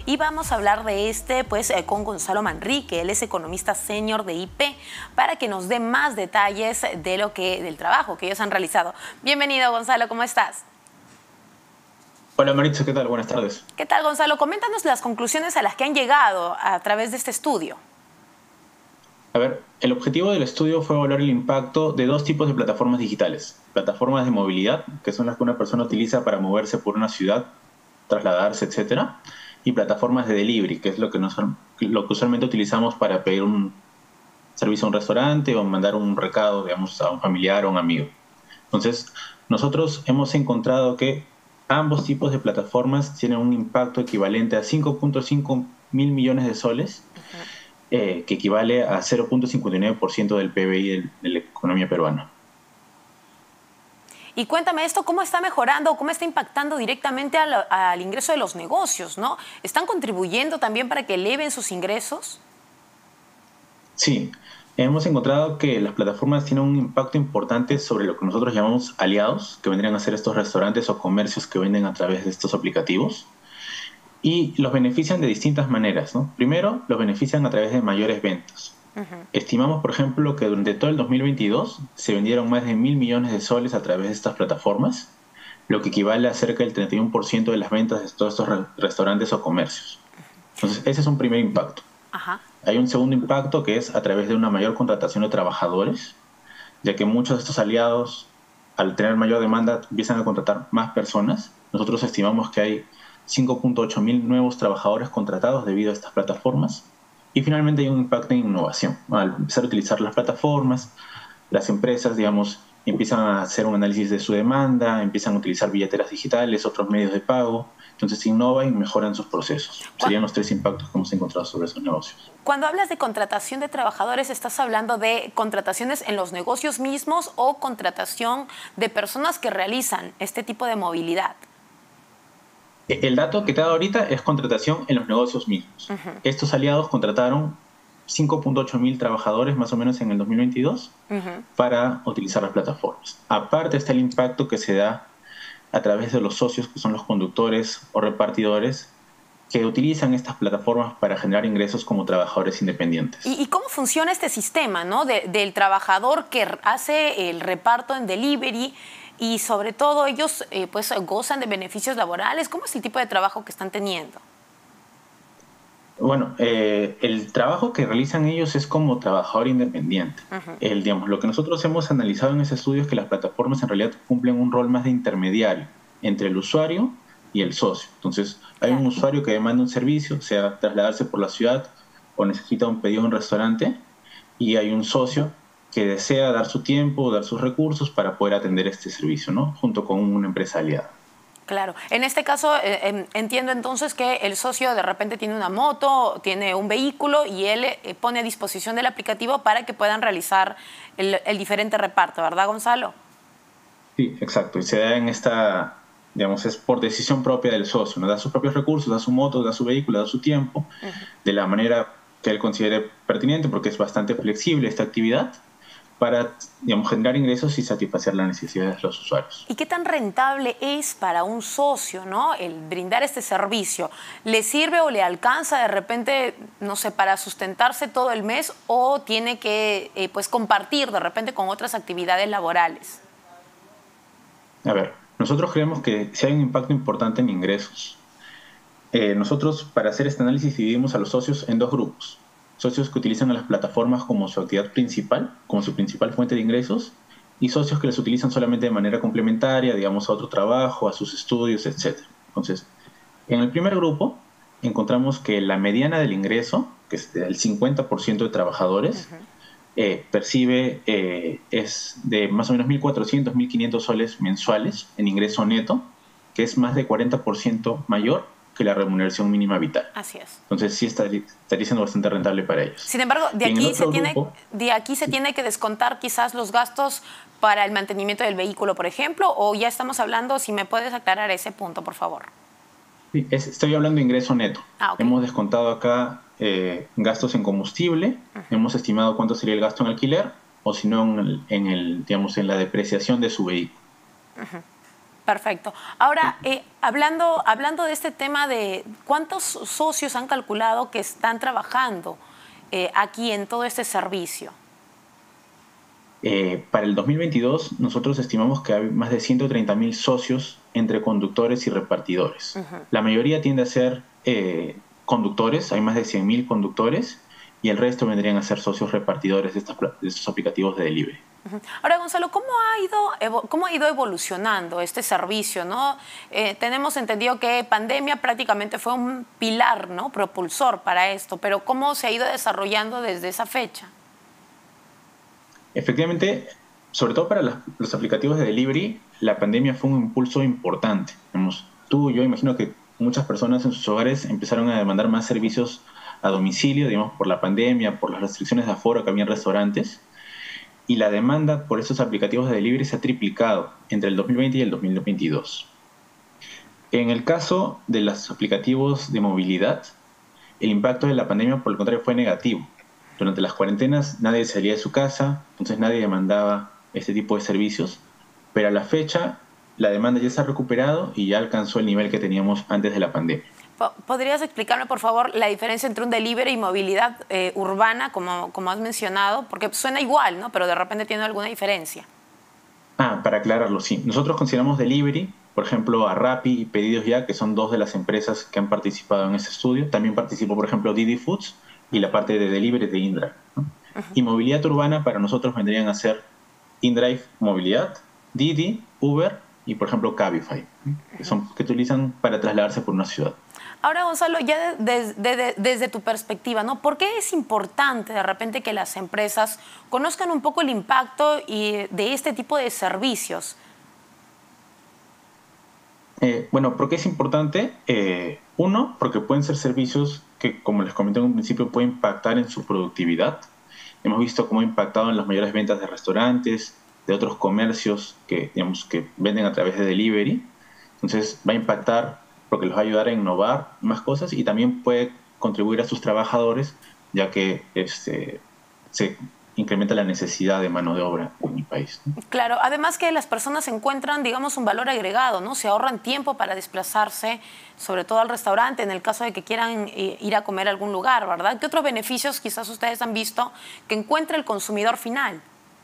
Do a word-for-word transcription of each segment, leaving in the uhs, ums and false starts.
Y vamos a hablar de este pues eh, con Gonzalo Manrique, él es economista senior de I P, para que nos dé más detalles de lo que, del trabajo que ellos han realizado. Bienvenido, Gonzalo, ¿cómo estás? Hola Maritza, ¿qué tal? Buenas tardes. ¿Qué tal, Gonzalo? Coméntanos las conclusiones a las que han llegado a través de este estudio. A ver, el objetivo del estudio fue evaluar el impacto de dos tipos de plataformas digitales. Plataformas de movilidad, que son las que una persona utiliza para moverse por una ciudad, trasladarse, etcétera. Y plataformas de delivery, que es lo que, nos, lo que usualmente utilizamos para pedir un servicio a un restaurante o mandar un recado, digamos, a un familiar o un amigo. Entonces, nosotros hemos encontrado que ambos tipos de plataformas tienen un impacto equivalente a cinco punto cinco mil millones de soles, uh-huh. eh, que equivale a cero punto cincuenta y nueve por ciento del P B I de, de la economía peruana. Y cuéntame esto, ¿cómo está mejorando, cómo está impactando directamente al, al ingreso de los negocios, ¿no? ¿Están contribuyendo también para que eleven sus ingresos? Sí, hemos encontrado que las plataformas tienen un impacto importante sobre lo que nosotros llamamos aliados, que vendrían a ser estos restaurantes o comercios que venden a través de estos aplicativos. Y los benefician de distintas maneras, ¿no? Primero, los benefician a través de mayores ventas. Uh-huh. Estimamos, por ejemplo, que durante todo el dos mil veintidós se vendieron más de mil millones de soles a través de estas plataformas, lo que equivale a cerca del treinta y uno por ciento de las ventas de todos estos re- restaurantes o comercios. Entonces, ese es un primer impacto. Uh-huh. Hay un segundo impacto que es a través de una mayor contratación de trabajadores, ya que muchos de estos aliados, al tener mayor demanda, empiezan a contratar más personas. Nosotros estimamos que hay cinco punto ocho mil nuevos trabajadores contratados debido a estas plataformas. Y finalmente hay un impacto en innovación. Al empezar a utilizar las plataformas, las empresas, digamos, empiezan a hacer un análisis de su demanda, empiezan a utilizar billeteras digitales, otros medios de pago. Entonces innovan y mejoran sus procesos. Serían los tres impactos que hemos encontrado sobre esos negocios. Cuando hablas de contratación de trabajadores, ¿estás hablando de contrataciones en los negocios mismos o contratación de personas que realizan este tipo de movilidad? El dato que te he dado ahorita es contratación en los negocios mismos. Uh-huh. Estos aliados contrataron cinco punto ocho mil trabajadores más o menos en el dos mil veintidós uh-huh. para utilizar las plataformas. Aparte está el impacto que se da a través de los socios, que son los conductores o repartidores, que utilizan estas plataformas para generar ingresos como trabajadores independientes. ¿Y, y cómo funciona este sistema, ¿no? de, del trabajador que hace el reparto en delivery? Y sobre todo ellos eh, pues gozan de beneficios laborales. ¿Cómo es el tipo de trabajo que están teniendo? Bueno, eh, el trabajo que realizan ellos es como trabajador independiente. Uh-huh. El, digamos, lo que nosotros hemos analizado en ese estudio es que las plataformas en realidad cumplen un rol más de intermediario entre el usuario y el socio. Entonces, hay claro. un usuario que demanda un servicio, sea trasladarse por la ciudad o necesita un pedido en un restaurante, y hay un socio que desea dar su tiempo, dar sus recursos para poder atender este servicio, ¿no? Junto con una empresa aliada. Claro. En este caso, eh, entiendo entonces que el socio de repente tiene una moto, tiene un vehículo y él eh, pone a disposición del aplicativo para que puedan realizar el, el diferente reparto, ¿verdad, Gonzalo? Sí, exacto. Y se da en esta, digamos, es por decisión propia del socio, ¿no? Da sus propios recursos, da su moto, da su vehículo, da su tiempo, uh-huh. de la manera que él considere pertinente, porque es bastante flexible esta actividad, para, digamos, generar ingresos y satisfacer las necesidades de los usuarios. ¿Y qué tan rentable es para un socio, ¿no? el brindar este servicio? ¿Le sirve o le alcanza de repente, no sé, para sustentarse todo el mes o tiene que eh, pues compartir de repente con otras actividades laborales? A ver, nosotros creemos que sí hay un impacto importante en ingresos. Eh, nosotros, para hacer este análisis, dividimos a los socios en dos grupos. Socios que utilizan a las plataformas como su actividad principal, como su principal fuente de ingresos, y socios que las utilizan solamente de manera complementaria, digamos, a otro trabajo, a sus estudios, etcétera. Entonces, en el primer grupo encontramos que la mediana del ingreso, que es del cincuenta por ciento de trabajadores, uh-huh. eh, percibe, eh, es de más o menos mil cuatrocientos, mil quinientos soles mensuales en ingreso neto, que es más de cuarenta por ciento mayor que la remuneración mínima vital. Así es. Entonces sí estaría, estaría siendo bastante rentable para ellos. Sin embargo, de aquí, se tiene, grupo, de aquí se tiene que descontar quizás los gastos para el mantenimiento del vehículo, por ejemplo, o ya estamos hablando, si me puedes aclarar ese punto, por favor. Sí, es, estoy hablando de ingreso neto. Ah, okay. Hemos descontado acá eh, gastos en combustible, uh-huh. hemos estimado cuánto sería el gasto en alquiler, o si no, en, el, en, el, digamos, en la depreciación de su vehículo. Uh-huh. Perfecto. Ahora, eh, hablando, hablando de este tema de cuántos socios han calculado que están trabajando eh, aquí en todo este servicio. Eh, para el dos mil veintidós nosotros estimamos que hay más de ciento treinta mil socios entre conductores y repartidores. Uh-huh. La mayoría tiende a ser eh, conductores, hay más de cien mil conductores, y el resto vendrían a ser socios repartidores de, estas, de estos aplicativos de delivery. Uh-huh. Ahora, Gonzalo, ¿cómo ha ido, cómo ha ido evolucionando este servicio, ¿no? Eh, tenemos entendido que pandemia prácticamente fue un pilar, ¿no?, propulsor para esto, pero ¿cómo se ha ido desarrollando desde esa fecha? Efectivamente, sobre todo para las, los aplicativos de delivery, la pandemia fue un impulso importante. Digamos, tú, yo imagino que muchas personas en sus hogares empezaron a demandar más servicios a domicilio, digamos, por la pandemia, por las restricciones de aforo que había en restaurantes, y la demanda por estos aplicativos de delivery se ha triplicado entre el dos mil veinte y el dos mil veintidós. En el caso de los aplicativos de movilidad, el impacto de la pandemia, por el contrario, fue negativo. Durante las cuarentenas nadie salía de su casa, entonces nadie demandaba este tipo de servicios, pero a la fecha la demanda ya se ha recuperado y ya alcanzó el nivel que teníamos antes de la pandemia. ¿Podrías explicarme, por favor, la diferencia entre un delivery y movilidad eh, urbana, como, como has mencionado? Porque suena igual, ¿no?, pero de repente tiene alguna diferencia. Ah, para aclararlo, sí. Nosotros consideramos delivery, por ejemplo, a Rappi y Pedidos Ya, que son dos de las empresas que han participado en este estudio. También participó, por ejemplo, Didi Foods y la parte de delivery de InDrive, ¿no? Uh-huh. Y movilidad urbana para nosotros vendrían a ser InDrive Movilidad, Didi, Uber y, por ejemplo, Cabify, ¿no?, que son que utilizan para trasladarse por una ciudad. Ahora, Gonzalo, ya de, de, de, desde tu perspectiva, ¿no?, ¿por qué es importante de repente que las empresas conozcan un poco el impacto y de este tipo de servicios? Eh, bueno, ¿por qué es importante? Eh, uno, porque pueden ser servicios que, como les comenté en un principio, pueden impactar en su productividad. Hemos visto cómo ha impactado en las mayores ventas de restaurantes, de otros comercios que, digamos, que venden a través de delivery. Entonces va a impactar porque los va a ayudar a innovar más cosas y también puede contribuir a sus trabajadores, ya que este, se incrementa la necesidad de mano de obra en mi país, ¿no? Claro, además que las personas encuentran, digamos, un valor agregado, ¿no? Se ahorran tiempo para desplazarse, sobre todo al restaurante, en el caso de que quieran eh, ir a comer a algún lugar, ¿verdad? ¿Qué otros beneficios quizás ustedes han visto que encuentra el consumidor final?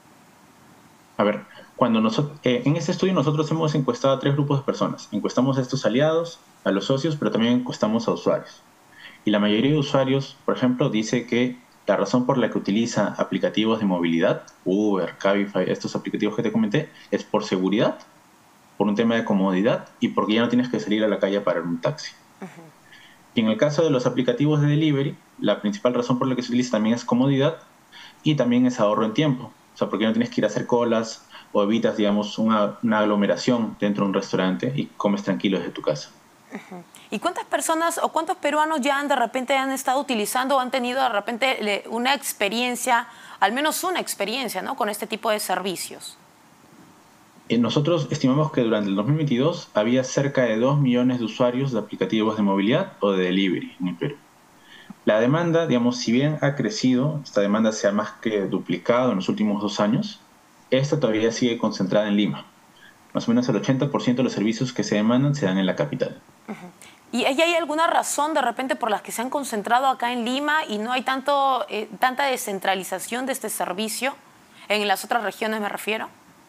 A ver, cuando nosotros, eh, en este estudio nosotros hemos encuestado a tres grupos de personas. Encuestamos a estos aliados, a los socios, pero también encuestamos a usuarios. Y la mayoría de usuarios, por ejemplo, dice que la razón por la que utiliza aplicativos de movilidad, Uber, Cabify, estos aplicativos que te comenté, es por seguridad, por un tema de comodidad y porque ya no tienes que salir a la calle para un taxi. Uh-huh. Y en el caso de los aplicativos de delivery, la principal razón por la que se utiliza también es comodidad y también es ahorro en tiempo. O sea, porque no tienes que ir a hacer colas o evitas, digamos, una, una aglomeración dentro de un restaurante y comes tranquilo desde tu casa. Uh-huh. ¿Y cuántas personas o cuántos peruanos ya han de repente han estado utilizando o han tenido de repente una experiencia, al menos una experiencia, ¿no?, con este tipo de servicios? Eh, nosotros estimamos que durante el dos mil veintidós había cerca de dos millones de usuarios de aplicativos de movilidad o de delivery en el Perú. La demanda, digamos, si bien ha crecido, esta demanda se ha más que duplicado en los últimos dos años, esta todavía sigue concentrada en Lima. Más o menos el ochenta por ciento de los servicios que se demandan se dan en la capital. Uh-huh. ¿Y hay alguna razón de repente por la que se han concentrado acá en Lima y no hay tanto, eh, tanta descentralización de este servicio? ¿En las otras regiones me refiero?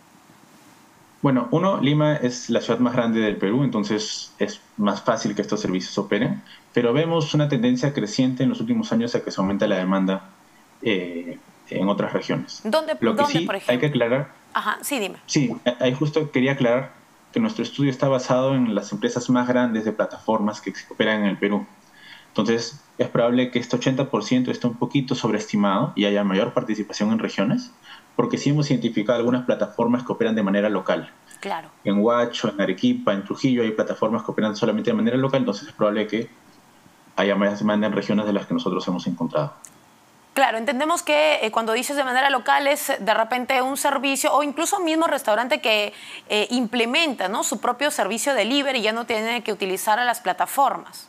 Bueno, uno, Lima es la ciudad más grande del Perú, entonces es más fácil que estos servicios operen, pero vemos una tendencia creciente en los últimos años a que se aumenta la demanda eh, en otras regiones. ¿Dónde, Lo que ¿dónde sí por ejemplo? Hay que aclarar... Ajá, sí, dime. Sí, ahí justo quería aclarar que nuestro estudio está basado en las empresas más grandes de plataformas que operan en el Perú. Entonces, es probable que este ochenta por ciento esté un poquito sobreestimado y haya mayor participación en regiones, porque sí hemos identificado algunas plataformas que operan de manera local. Claro. En Huacho, en Arequipa, en Trujillo hay plataformas que operan solamente de manera local, entonces es probable que haya más demanda en regiones de las que nosotros hemos encontrado. Claro, entendemos que eh, cuando dices de manera local es de repente un servicio o incluso mismo restaurante que eh, implementa, ¿no?, su propio servicio delivery y ya no tiene que utilizar a las plataformas.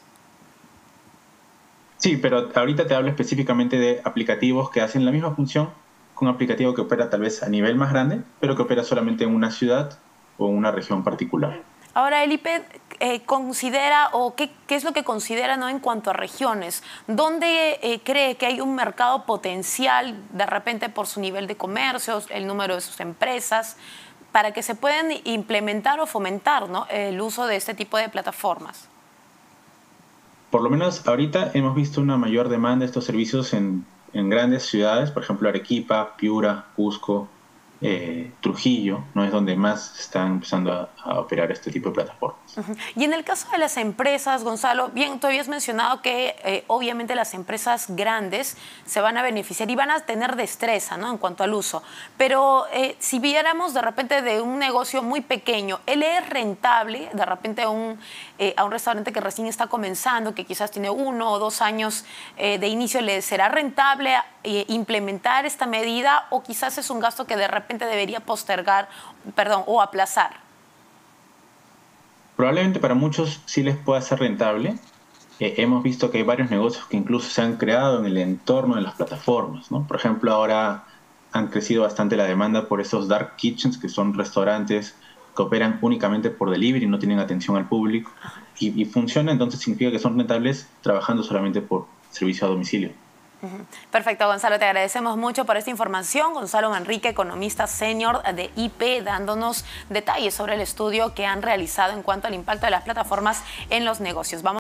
Sí, pero ahorita te hablo específicamente de aplicativos que hacen la misma función con un aplicativo que opera tal vez a nivel más grande, pero que opera solamente en una ciudad o en una región particular. Ahora, el I P E eh, considera, o qué, qué es lo que considera, ¿no?, en cuanto a regiones. ¿Dónde eh, cree que hay un mercado potencial, de repente por su nivel de comercios, el número de sus empresas, para que se puedan implementar o fomentar, ¿no?, el uso de este tipo de plataformas? Por lo menos ahorita hemos visto una mayor demanda de estos servicios en, en grandes ciudades, por ejemplo Arequipa, Piura, Cusco, eh, Trujillo, ¿no?, es donde más están empezando a, a operar este tipo de plataformas. Uh-huh. Y en el caso de las empresas, Gonzalo, bien, tú habías mencionado que eh, obviamente las empresas grandes se van a beneficiar y van a tener destreza, ¿no?, en cuanto al uso. Pero eh, si viéramos de repente de un negocio muy pequeño, ¿él es rentable de repente a un, eh, a un restaurante que recién está comenzando, que quizás tiene uno o dos años eh, de inicio, le será rentable eh, implementar esta medida, o quizás es un gasto que de repente debería postergar, perdón, o aplazar? Probablemente para muchos sí les pueda ser rentable. Eh, hemos visto que hay varios negocios que incluso se han creado en el entorno de las plataformas, ¿no? Por ejemplo, ahora han crecido bastante la demanda por esos dark kitchens, que son restaurantes que operan únicamente por delivery, no tienen atención al público. Y, y funciona, entonces significa que son rentables trabajando solamente por servicio a domicilio. Perfecto, Gonzalo, te agradecemos mucho por esta información. Gonzalo Manrique, economista senior de I P E, dándonos detalles sobre el estudio que han realizado en cuanto al impacto de las plataformas en los negocios. Vamos